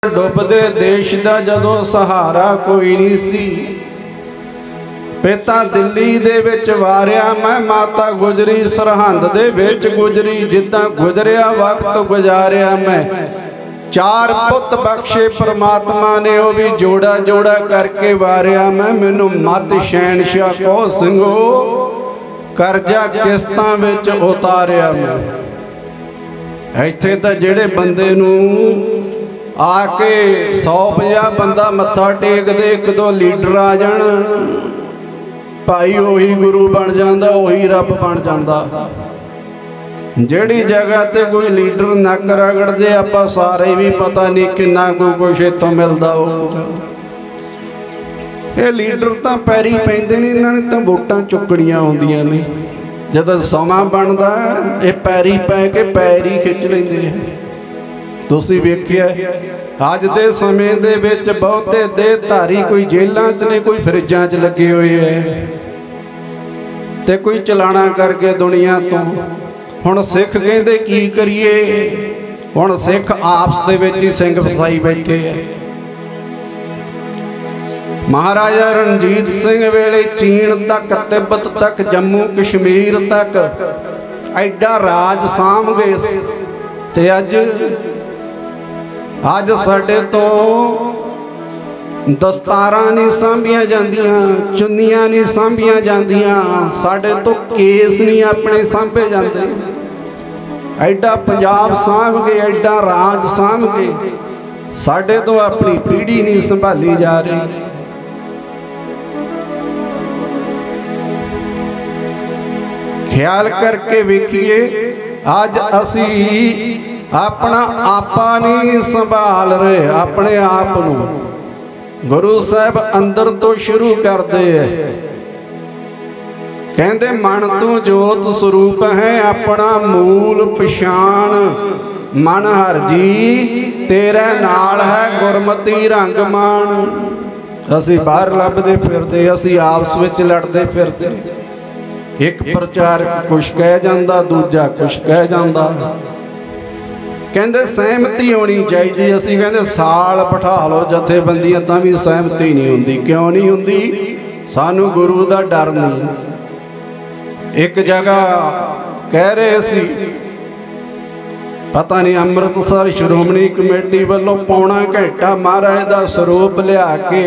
डुबदे देश दा जदों सहारा कोई नहीं सी, पिता दिल्ली दे विच वारिया मैं, माता गुजरी सरहंद दे विच गुजरी, जिद्दां गुजरिया वक्त गुजारिया मैं। चार पुत बख्शे परमात्मा ने, वो भी जोड़ा जोड़ा करके वारिया मैं। मैनू मत शहनशाह कहो ਸਿੰਘੋ, करजा किस्तां विच उतारिया मैं। ਇੱਥੇ ਤਾਂ ਜਿਹੜੇ ਬੰਦੇ ਨੂੰ ਆ ਕੇ 100-50 ਬੰਦਾ ਮੱਥਾ ਟੇਕਦੇ, ਇੱਕ ਦੋ ਲੀਡਰ ਆ ਜਾਣ, ਭਾਈ ਉਹੀ ਗੁਰੂ ਬਣ ਜਾਂਦਾ, ਉਹੀ ਰੱਬ ਬਣ ਜਾਂਦਾ। ਜਿਹੜੀ ਜਗ੍ਹਾ ਤੇ ਕੋਈ ਲੀਡਰ ਨੱਕ ਰਗੜਦੇ, ਆਪਾਂ ਸਾਰੇ ਵੀ ਪਤਾ ਨਹੀਂ ਕਿੰਨਾ ਕੁਛ ਇੱਥੋਂ ਮਿਲਦਾ ਹੋਊਗਾ। ਇਹ ਲੀਡਰ ਤਾਂ ਪੈਰੀ ਪੈਂਦੇ ਨੇ, ਇਹਨਾਂ ਨੇ ਤਾਂ ਵੋਟਾਂ ਚੁੱਕਣੀਆਂ ਹੁੰਦੀਆਂ ਨੇ। ਜਦੋਂ ਸਮਾਂ ਬਣਦਾ ਇਹ ਪੈਰੀ ਪੈ ਕੇ ਪੈਰ ਹੀ ਖਿੱਚ ਲੈਂਦੇ। ਤੁਸੀਂ ਵੇਖਿਆ ਅੱਜ ਦੇ ਸਮੇਂ ਦੇ ਵਿੱਚ ਬਹੁਤੇ ਦੇਹਧਾਰੀ ਕੋਈ ਜੇਲ੍ਹਾਂ 'ਚ ਨੇ, ਕੋਈ ਫਰਿੱਜਾਂ 'ਚ ਲੱਗੇ ਹੋਏ ਹੈ, ਤੇ ਕੋਈ ਚਲਾਣਾ ਕਰਕੇ ਦੁਨੀਆ ਤੋਂ। ਹੁਣ ਸਿੱਖ ਕਹਿੰਦੇ ਕੀ ਕਰੀਏ, ਹੁਣ ਸਿੱਖ ਆਪਸ ਦੇ ਵਿੱਚ ਹੀ ਸਿੰਘ ਫਸਾਈ ਬੈਠੇ ਹੈ। महाराजा रणजीत सिंह वेले चीन तक, तिब्बत तक, जम्मू कश्मीर तक एडा राज साम गए, ते अज साडे तो दस्तारां नहीं सांभियां जांदियां, चुन्नियां नहीं सांभियां जांदियां, साडे तो केस नहीं अपने सांभे जाते। एडा पंजाब सांभ गए, एडा राज सांभ गए, साडे तो अपनी पीढ़ी नहीं संभाली जा रही। ख्याल करके वेखिए, अज असी अपना आपा नहीं संभाल रहे, अपने आप नूं। गुरु साहब अंदर तो शुरू करते हैं, कहते मन तू जोत स्वरूप है, अपना मूल पछाण मन हर जी, तेरे नाल है गुरमती रंग मान। असी बाहर लभदे फिरदे, असी आपस विच लड़दे फिरदे, एक प्रचारक कुछ कह जाता, दूजा कुछ कह जाता। कहते सहमति होनी चाहिए, असी कहते साल बिठा लो जथेबंदियां तां भी सहमति नहीं होंदी। क्यों नहीं होंदी? सानू गुरु दा डर नहीं। एक जगह कह रहे सी, पता नहीं अमृतसर श्रोमणी कमेटी वालों पौना घंटा महाराज दा स्वरूप लिया के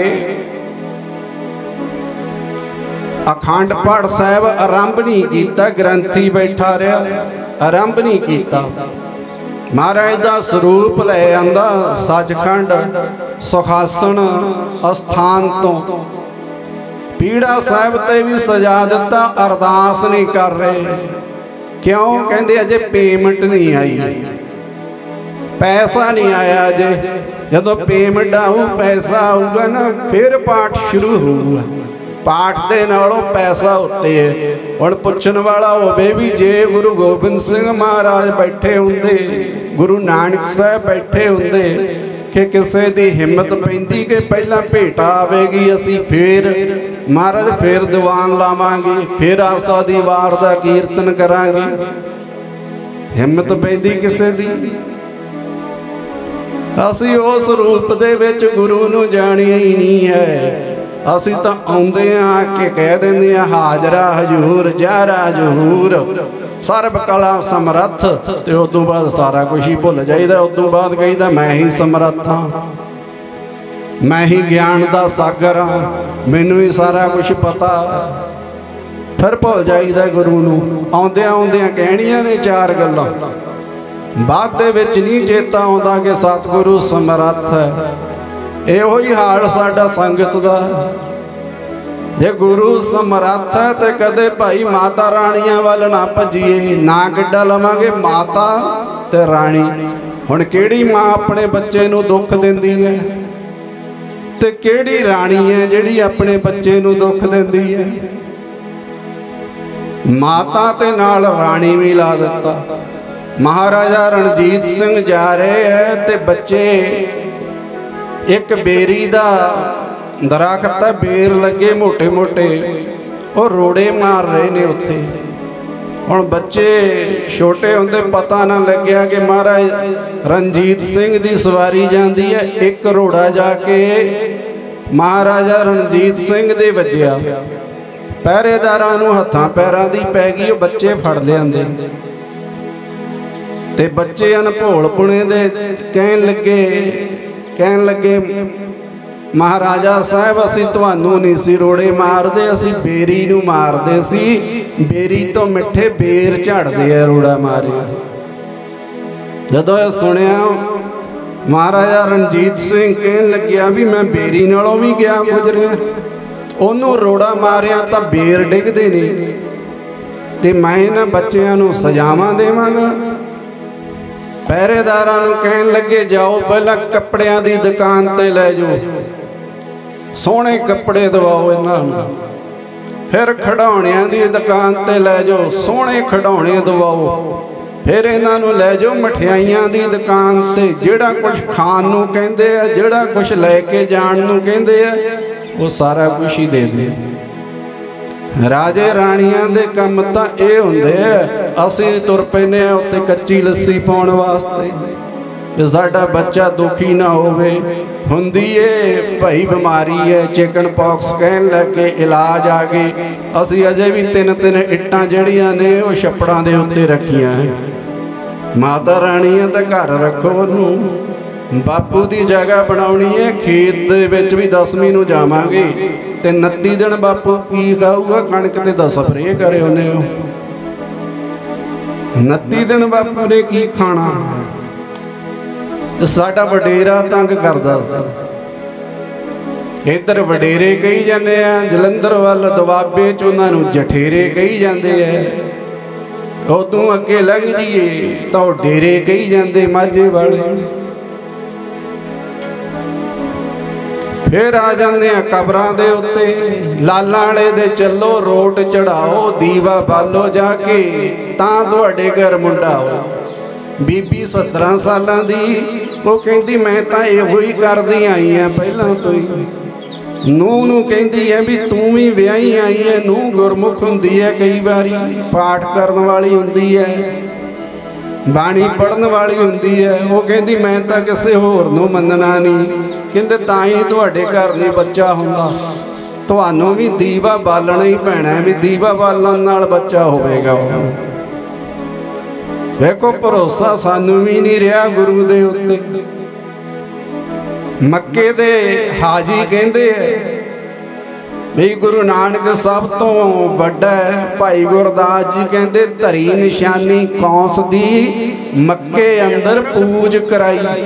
अखंड पाठ साहब आरंभ नहीं किया, ग्रंथी बैठा रहा, आरंभ नहीं किया। महाराज का स्वरूप ले आंदा सचखंड सुखासन अस्थान तो, पीड़ा साहब ते भी सजा दिता, अरदास नहीं कर रहे। क्यों? कहते अजे पेमेंट नहीं आई, पैसा नहीं आया अजे। जदों पेमेंट आऊ, पैसा आऊगा ना, फिर पाठ शुरू होगा। पाठ दे नालों पैसा उत्ते है। हुण पुछण वाला होवे भी, जे गुरु गोबिंद सिंह महाराज बैठे हुंदे, गुरु नानक साहब बैठे हुंदे, कि किसी की हिम्मत पैंदी कि पहला भेटा आवेगी, असी फिर महाराज फिर दीवान लावांगे, फिर आसा दी वार दा कीर्तन करांगे। हिम्मत पैंदी किसी दी? असी उस रूप दे विच गुरु नूं जाणिया ही नहीं है। असी तो आउंदे आ के कह देंदे आ, हाजरा हजूर जहरा जहूर सर्व कला समरथ, ते उदों बाद सारा कुछ ही भुल जाइदा। उदों बाद कहीदा मैं ही समरथ हाँ, मैं ही ज्ञान दा सागर हाँ, मैनू ही सारा कुछ पता। फिर भुल जाइदा गुरु नूं। आउंदियां आउंदियां कहणियां ने चार गल्लां, बाद दे विच नहीं चेता आउंदा कि सतगुरु समरथ है। इहो ही हाल साडा संगत दा। जे गुरु समरथ है तो कदे भाई माता राणियां वाल ना भजीए, ना किड्डा लवांगे माता ते राणी। हुण किहड़ी मां अपने बच्चे नूं दुख दिंदी है, ते किहड़ी राणी है जिहड़ी अपने बच्चे नूं दुख दिंदी है? माता ते नाल राणी भी ला दिता। महाराजा रणजीत सिंह जा रहे है ते बच्चे एक बेरी दा दरख्त है, बेर लगे मोटे मोटे, और रोड़े मार रहे ने उत्थे। ਹੁਣ ਬੱਚੇ ਛੋਟੇ ਹੁੰਦੇ पता ना लग्या कि महाराज रणजीत सिंह की सवारी जाती है, एक रोड़ा जाके महाराजा रणजीत सिंह दे वज्जिया, पहरेदारां नूं हत्थां पैरां दी पै गई, बच्चे फड़ लिआंदे ते बच्चे अनभोल पुणे दे कहन लगे महाराजा साहब असीं तुहानूं नहीं सी रोड़े मारदे, असीं बेरी नूं मारदे सी, बेरी तो मिठे बेर झड़दे आ रोड़ा मारे। जदों ये सुनिया महाराजा रणजीत सिंह कहन लग्या भी मैं बेरी नालों भी गया गुजरिया, ओनू रोड़ा मारिया तो बेर डिगदे नहीं ते मैं इन्हां बच्चिआं नूं सजावां देवांगा। पहरेदारां नूं कहन लगे जाओ पहलां कपड़ियां दी दुकान ते लै जाओ, सोहणे कपड़े दवाओ इन्हां नूं, फिर खिडौणियां दी दुकान ते लै जाओ, सोहणे खिडौणे दवाओ, फिर इन्हां नूं लै जाओ मठियाइयां दी दुकान ते, जिहड़ा कुछ खाण नूं कहिंदे आ, जिहड़ा कुछ लैके जाण नूं कहिंदे आ, वो सारा कुछ ही दे दे। राजे राणियां दे कम तां इह हुंदे आ, असीं तुर पैने उत्ते कच्ची लस्सी पाउण वास्ते कि साडा बच्चा दुखी ना होवे। हुंदी है भाई बीमारी है, चिकन पॉक्स कहन लगे, इलाज आ गए, असीं अजे भी तीन इट्टां जिहड़ियां ने वो छप्पड़ां दे उत्ते रखियां है। माता राणी दा घर रखो, ओनूं बापू की जगह बनाउणी है, खेत दे विच भी 10वीं नूं जावांगे ते 29 दिन बापू की खाऊगा, कणक ते 10 स्प्रे करे उन्हें, 29 दिन बापू ने की खाना। साडा वडेरा तंग करदा सी, इधर वडेरे कही जाने आ, जलंधर वाल दवाबे च उन्हां नूं जठेरे कही जाते हैं, उदों अगे लंघ जाइए तो डेरे कही जाते माझे वाले। फिर आ जाते हैं कबरां दे उत्ते, लालां वाले दे चलो रोट चढ़ाओ, दीवा बालो जाके तां तुहाडे घर मुंडा हो। बीबी 17 सालां दी वो कहती मैं तो इहो ही करदी आई हाँ पहलों तो ही। नूह नूं कहती है भी तू भी विआही आई है, नूह गुरमुख हुंदी है, कई बारी पाठ करन वाली हुंदी है, बाणी पढ़न वाली हुंदी है। वो कहती मैं तो किसी होर नूं मनना नहीं, कहंदे तां ही तुहाडे घर नहीं बच्चा हुंदा, तुहानूं भी दीवा बालना ही पैना है, भी दीवा बालन नाल बच्चा होवेगा। देखो भरोसा सानू भी नहीं रहा गुरु दे उत्ते। मक्के दे हाजी कहंदे भी गुरु नानक सब तो वड्डा है। भाई गुरदास जी कहंदे धरी निशानी कौंस दी, मक्के अंदर पूज कराई।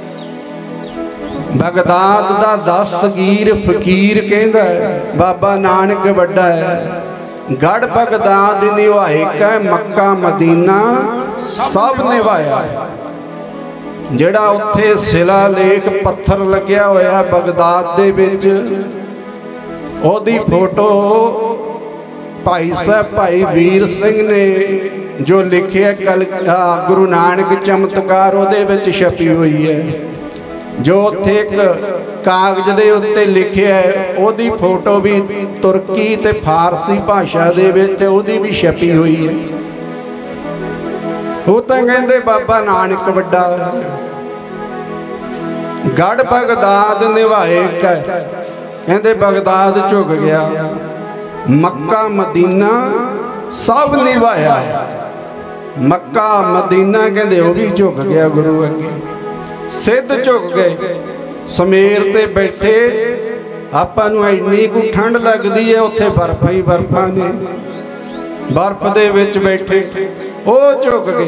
बगदाद दा दस्तगीर फकीर कहंदा बाबा नानक वड्डा है। गढ़ बगदाद निभाए कै मक्का मदीना सब निभाया। जिहड़ा उत्थे शिलालेख पत्थर लग्या होया बगदाद दे विच, ओदी फोटो भाई साहब भाई वीर सिंह ने जो लिखे कल गुरु नानक चमत्कार ओदे विच छपी हुई है। जो उत्थे एक कागज दे उत्ते लिखिया है, ओदी फोटो भी तुर्की ते फारसी भाषा दे विच ओदी भी छपी हुई है। वो तो कहंदे बाबा नानक वड्डा। गढ़ बगदाद निभाए कहंदे बगदाद झुक गया, मक्का मदीना सब निभाया। मक्का मदीना कहंदे वो भी झुक गया गुरु अगे। सिद्ध झुक गए, समेर ते बैठे। आपां नूं इन्नी कु ठंड लगदी है, उत्थे बर्फां ही बर्फां ने, बर्फ दे विच बैठे वो झुक गए।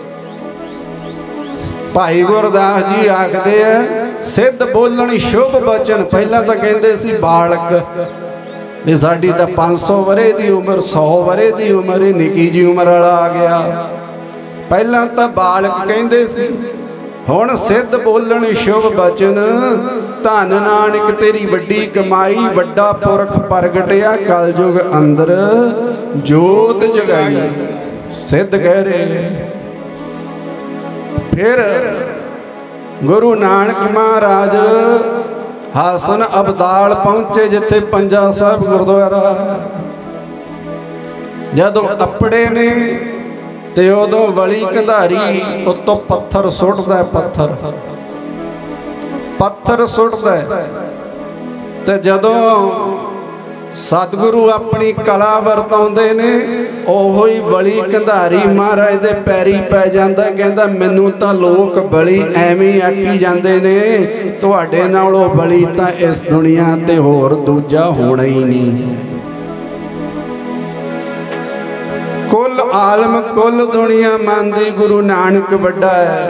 भाई गुरदास जी आखदे है सिद्ध बोलण शुभ बचन। पहला तो कहंदे सी बालक भी साडी तां 500 वरे दी उम्र 100 वरे दी उम्र, निकी जी उम्र वाला आ गया। पहला तो बालक कहंदे सी, हुण सिद्ध बोलण शुभ बचन। धन नानक तेरी वड्डी कमाई, वड्डा पुरख प्रगटिया कलयुग अंदर जोत जगाई। सिद्ध कह रहे। फिर गुरु नानक महाराज हासन अबदाल पहुंचे, जिथे पंजा साहब गुरुद्वारा। जदों अपड़े ने ते उदों वली कंधारी उत्तों पत्थर सुटदा, पत्थर सुटदा। ते जदों सतगुरु अपनी कला वरताउंदे ने, ओहो ही बली कंधारी महाराज दे पैरी पै जांदा, कहंदा मैनू तां लोक बली एवें आखी जांदे ने, तुहाडे नालों बली तां इस दुनिया ते होर दूजा होना ही नहीं। कुल आलम कुल दुनिया मानदी गुरु नानक वड्डा है,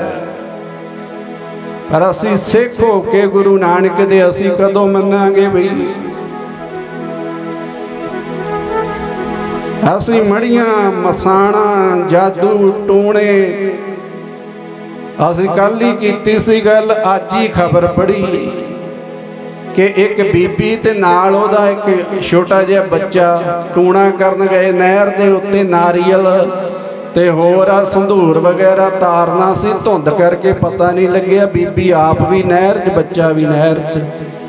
पर असीं सिख हो के गुरु नानक दे असीं कदों मन्नांगे बई? असीं मड़ियां मसाणा जादू टूणे, असीं कल ही कीती सी गल, अज ही खबर पढ़ी कि एक बीबी ते नाल ओहदा एक छोटा जिहा बच्चा टूणा करन गए नहर दे उत्ते, नारियल ते होर संधूर वगैरह तारना सी, धुंध करके पता नहीं लग्या, बीबी आप भी नहर च बच्चा भी नहर च,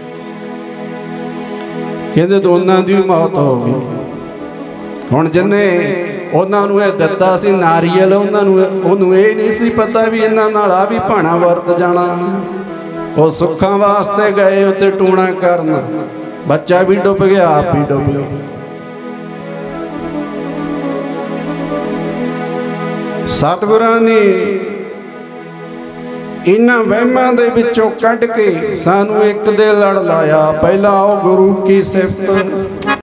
कहंदे दोनां दी मौत हो गई। हुण जिन्ने उन्हां नूं इह दित्ता सी नारियल, उन्होंने ये नहीं सी पता भी इन्हां नाल आ भी भाणा वरत जाना। वो सुखां वास्ते गए उत्ते टूणा करन, बच्चा भी डुब गया, आप भी डुब गए। सतगुरां ने इन्हां वहमां दे विचों कढ के सानू एक दे लड़ लाया। पहला आओ गुरु की सिफत